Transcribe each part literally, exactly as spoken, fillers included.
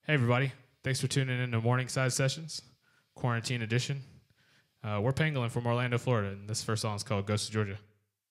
Hey, everybody. Thanks for tuning in to Morningside Sessions, Quarantine Edition. Uh, we're Pangolin from Orlando, Florida, and this first song is called Ghost of Georgia.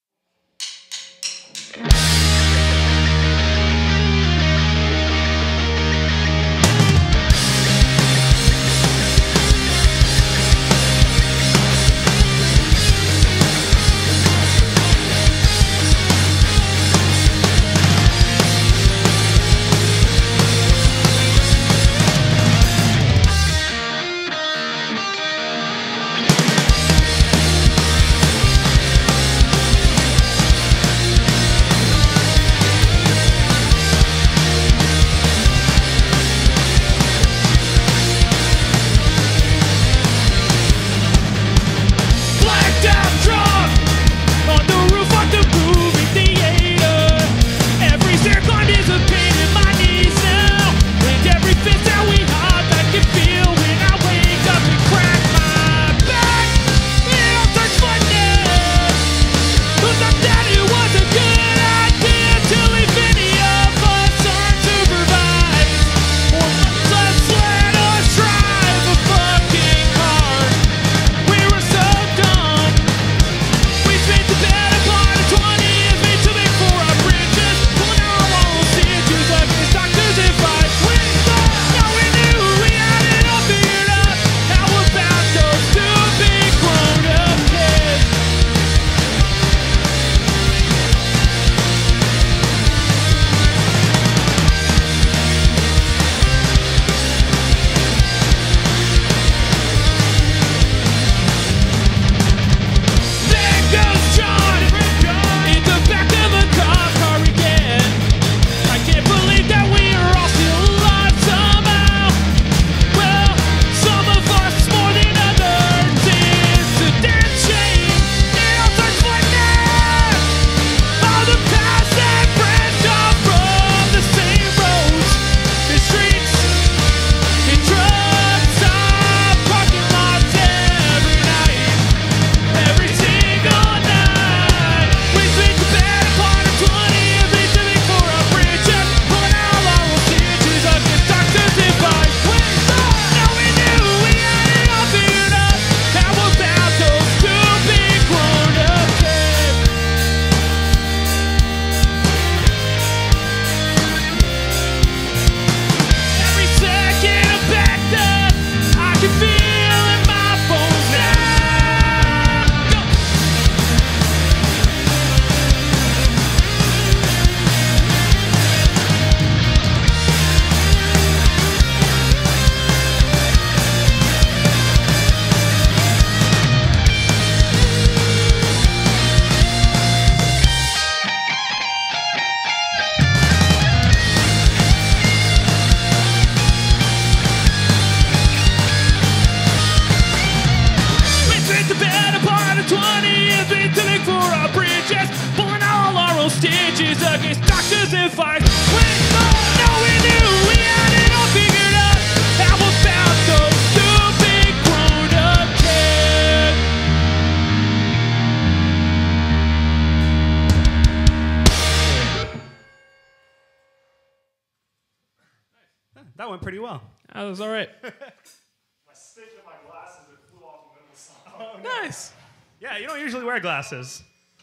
That went pretty well. That was all right. My stick and my glasses that flew off in the middle of the song. Oh, nice. Yeah, you don't usually wear glasses.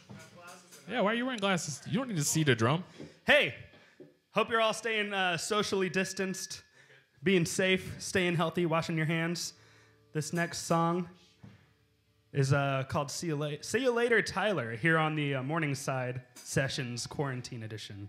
Yeah, why are you wearing glasses? You don't need to see the drum. Hey, hope you're all staying uh, socially distanced, being safe, staying healthy, washing your hands. This next song is uh, called See You, La- See You Later, Tyler, here on the uh, Morningside Sessions Quarantine Edition.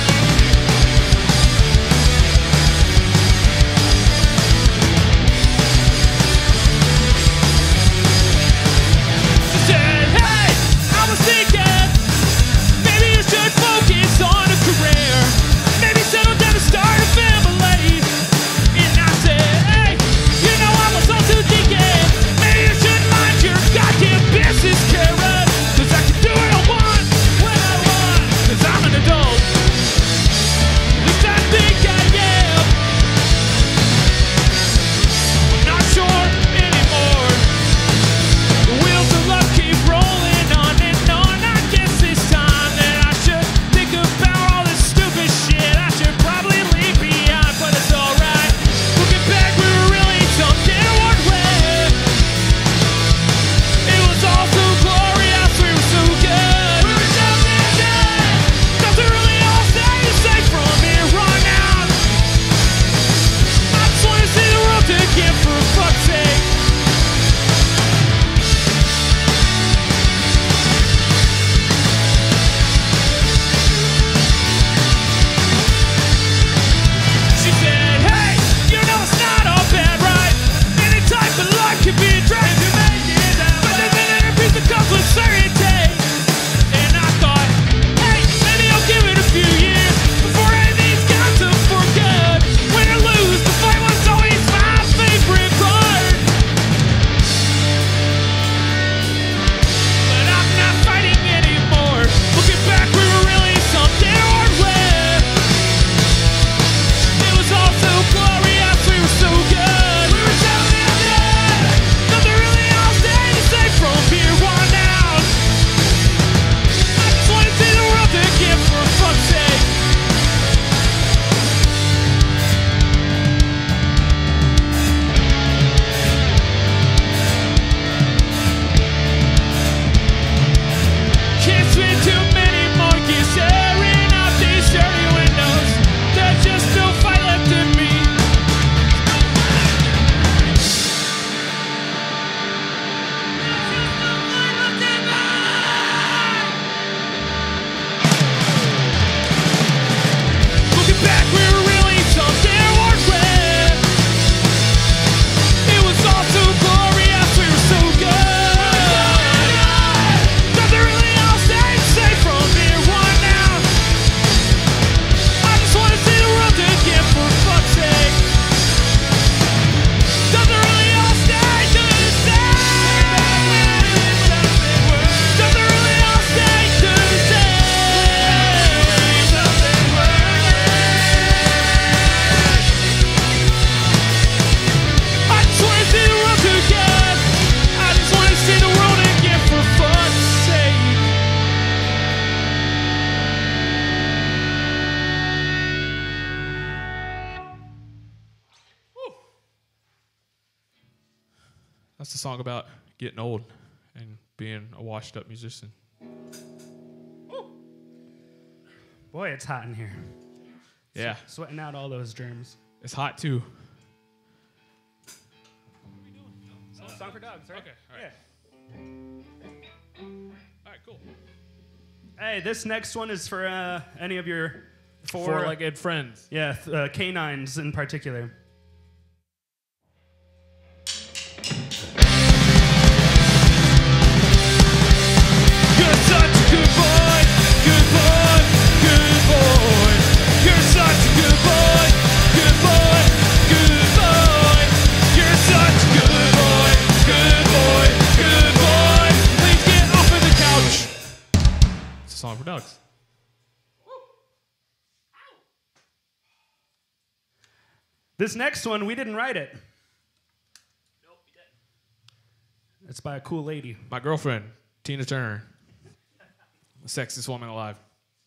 See song about getting old and being a washed-up musician. Boy, it's hot in here. Yeah. S- sweating out all those germs. It's hot, too. Oh, song for dogs, right? Okay, all right. Yeah. All right, cool. Hey, this next one is for uh, any of your four, Four-legged friends. yeah, th- uh, canines in particular. You're such a good boy, good boy, good boy. You're such a good boy, good boy, good boy. You're such a good boy, good boy, good boy. Please get off of the couch. It's a song for dogs. This next one, we didn't write it. Nope, we didn't. It's by a cool lady. My girlfriend, Tina Turner. The sexiest woman alive.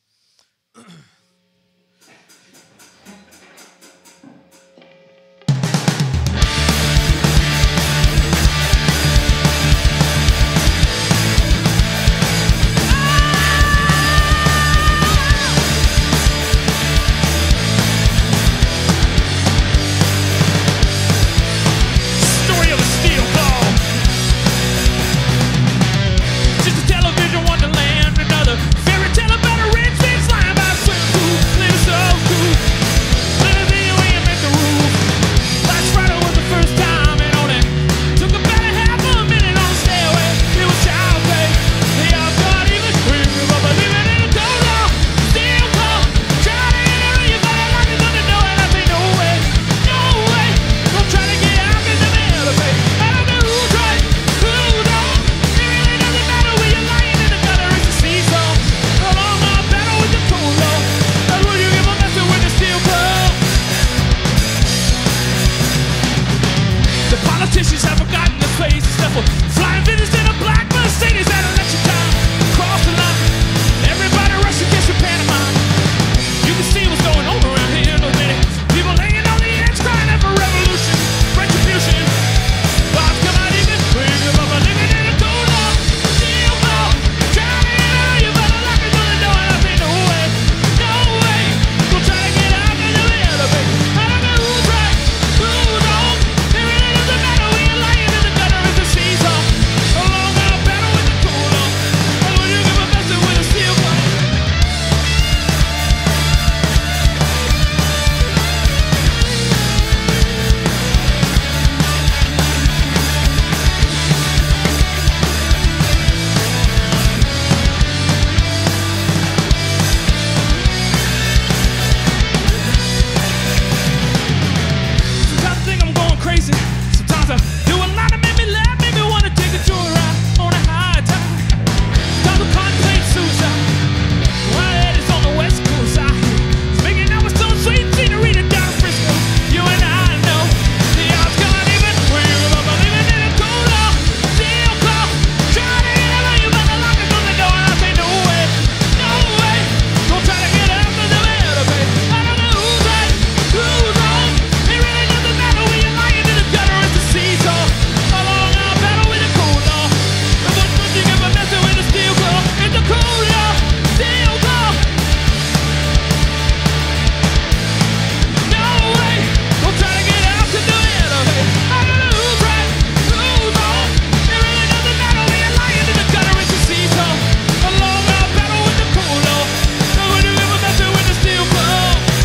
Story of a steel ball. Just a television wonderland, another fairy tale about a rich man flying by a swimming pool. Living so cool, living the way I make the rule. Last Friday was the first time it only took about a half a minute on the stairway. It was child play. The outside even screaming about believing in a cold law. Steel ball, try to get out of your body like it's under no, and I say no way, no way. Don't try to get out in the middle of it. I don't know who's right, who's wrong. It really doesn't matter when you're lying in the gutter. It's a seesaw. No longer battle with the cold law. That's what you give a message with the steel ball. The politicians have forgotten the face. Except for flying Venus in a black Mercedes at election time. Cross the line. Everybody rush against the Panama. You can see what's going on around here in a minute. People laying on the edge crying out for revolution, retribution. Thoughts come out even screaming about living in a cold law. Steel ball. Try to get out, you better lock it through the door. And I say no way, no way. Don't try to get out in the middle of it. I don't know who's right, who's wrong. It really doesn't matter when you're lying in the gutter. It's a seesaw. A long out battle with the cold law. That's what you give a message with a steel ball. Sometimes I think I'm going crazy. Sometimes I do a lot to make me laugh, make me want to take a joyride on a high tide. Sometimes I contemplate suicide. My head is on the west coast. I hear making out with some sweet scenery to down Frisco. You and I know the odds can't even bring about believing in a cold law. Steel claw. Try to get out, you better lock it through the door. And I say no way, no way. Don't try to get out of the middle of it. I don't know who's right, who's wrong. It really doesn't matter when you're lying in the gutter. It's a seesaw. A long out battle with a cold law. And what's supposed to give a message with a steel claw? It's a cold law. Steel claw. No way. Don't try to get out to the end of it. I don't know who's right, who's wrong. It really doesn't matter when you're lying in the gutter. It's a seesaw. A long out battle with the cold law. And when you give a message with a steel claw.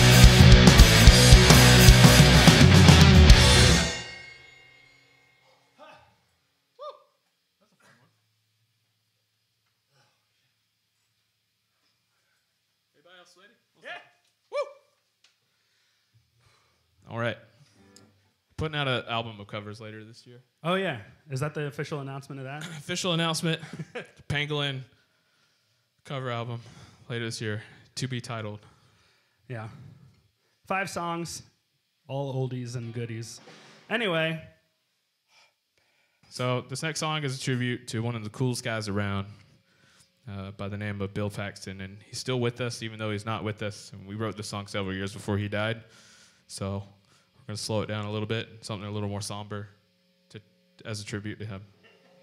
Everybody else ready? Yeah. All right. Putting out an album of covers later this year. Oh, yeah. Is that the official announcement of that? Official announcement. Pangolin cover album later this year. To be titled. Yeah. Five songs, all oldies and goodies. Anyway, So this next song is a tribute to one of the coolest guys around uh, by the name of Bill Paxton. And he's still with us, even though he's not with us. And we wrote this song several years before he died. So we're going to slow it down a little bit, something a little more somber to as a tribute to him.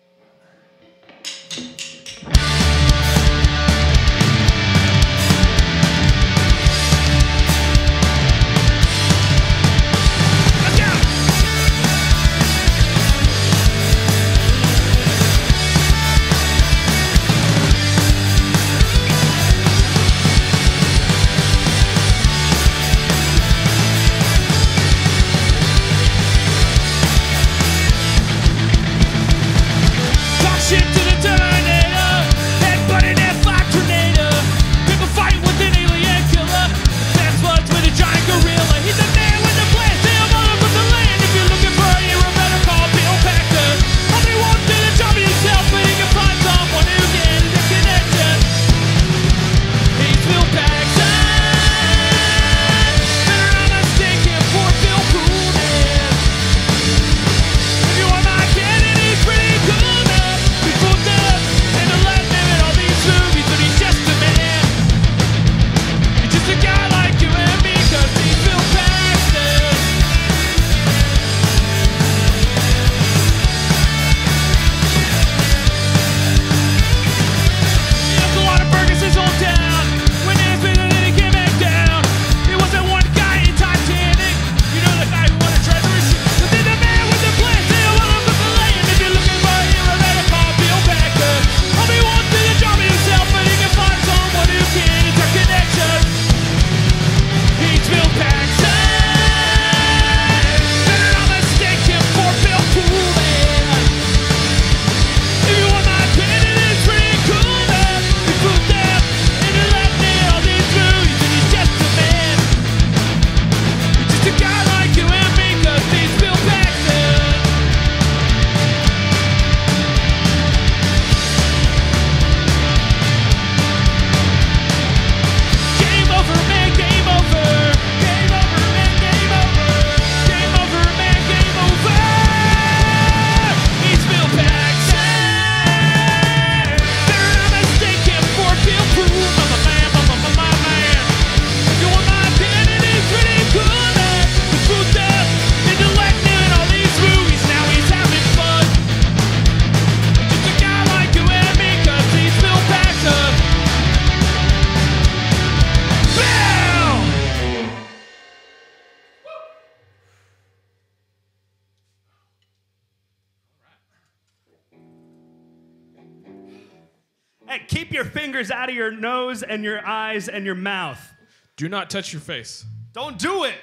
Hey, keep your fingers out of your nose and your eyes and your mouth. Do not touch your face. Don't do it.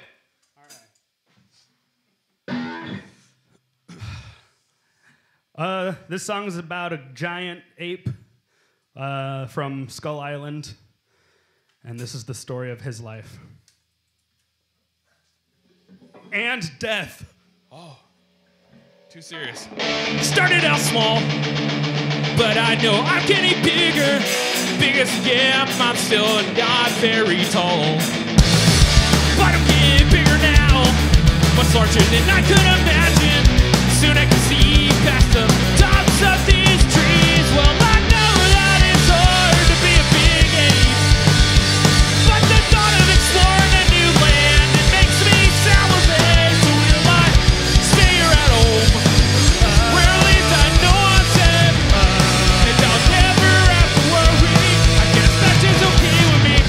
Uh, this song is about a giant ape uh, from Skull Island, and this is the story of his life. And death. Oh, too serious. Started out small, but I know I'm getting bigger. Biggest, yeah, I'm still not very tall. But I'm getting bigger now, much larger than I could imagine. Soon I can see past the tops of these trees. Well, I know that it's hard to be a big ape, but the thought of exploring a new land, it makes me salivate. So will I stay here at home, where at least I know I'm safe, and I'll never have to worry. I guess that is okay with me.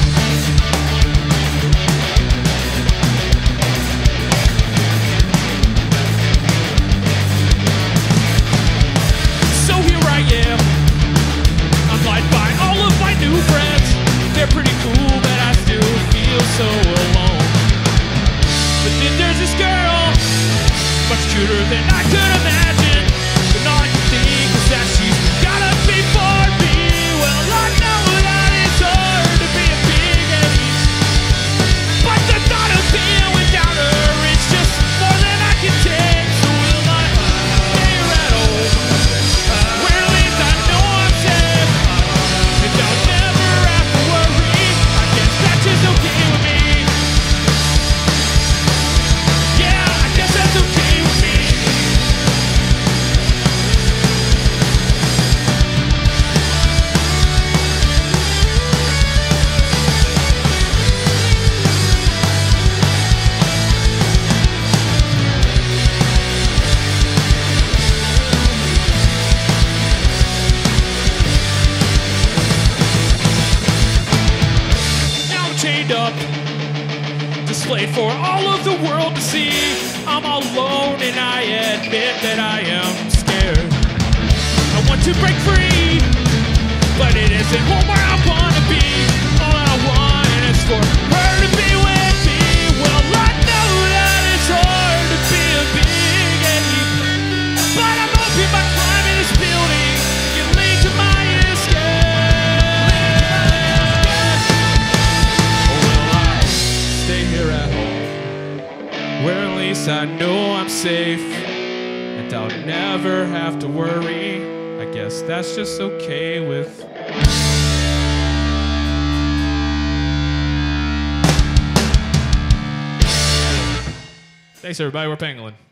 displayed for all of the world to see. I'm all alone and I admit that I am scared. I want to break free, but it isn't home where I want to be. All I want is for her to be with me. Well, I know that it's hard to be a big ape, but I'm hoping by climbing this building can lead to my escape. Or will I stay here at home, where at least I know I'm safe, and I'll never have to worry? I guess that's just okay with. Thanks, everybody. We're Pangolin.